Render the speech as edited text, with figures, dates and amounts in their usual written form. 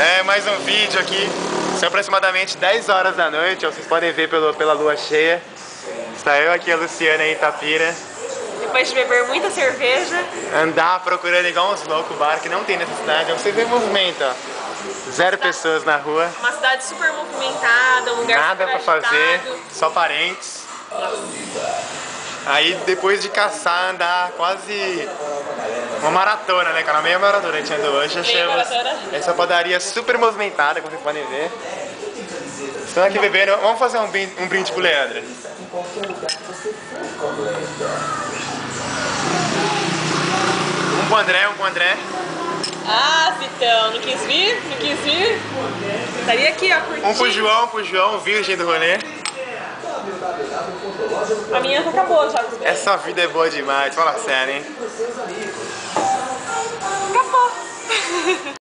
Mais um vídeo aqui. São aproximadamente 10 horas da noite, vocês podem ver pela lua cheia. Está eu aqui, a Luciana em Itapira. Depois de beber muita cerveja. Andar procurando igual uns loucos bar que não tem necessidade. Você vê movimento, ó. Zero pessoas na rua. Uma cidade super movimentada, um lugar Nada super pra fazer, agitado. só parentes. Aí depois de caçar, andar quase uma maratona, né? Cara, meia maratona a gente andou hoje. Achamos maratona. essa padaria super movimentada, como vocês podem ver. Estão aqui bebendo. Vamos fazer um brinde pro Leandro. Um pro André, um pro André. Ah, Vitão, não quis vir? Não quis vir? Estaria aqui, ó, curtindo. Um pro João, o virgem do rolê. A minha já acabou já. Essa vida é boa demais, fala sério, hein? Acabou.